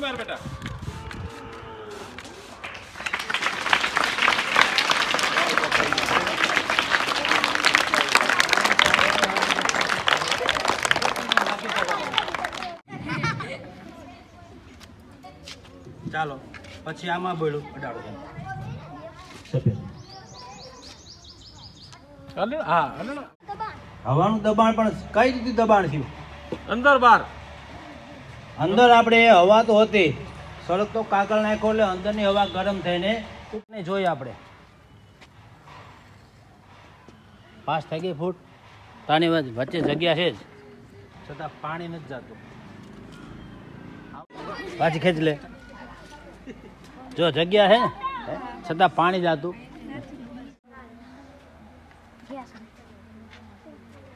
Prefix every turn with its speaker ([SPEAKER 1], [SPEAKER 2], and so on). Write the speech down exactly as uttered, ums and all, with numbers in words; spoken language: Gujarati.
[SPEAKER 1] मार बेटा।
[SPEAKER 2] ચાલો પછી આમાં બોલું અડાડો
[SPEAKER 1] સફેદ અલે હા અલે
[SPEAKER 2] હવાનું દબાણ પણ કઈ રીતે દબાણ થયું
[SPEAKER 1] અંદર બહાર
[SPEAKER 2] અંદર આપણે હવા તો હતી સડક તો કાગળ નાખ્યો એટલે અંદરની હવા ગરમ થઈને ફૂટને જોઈએ આપણે પાસ થઈ ગઈ ફૂટ તાની વચ્ચે જગ્યા છે જ છતાં પાણી નથી જતું પાછી ખેંચ લે જો જગ્યા છે ને છતાં પાણી જતું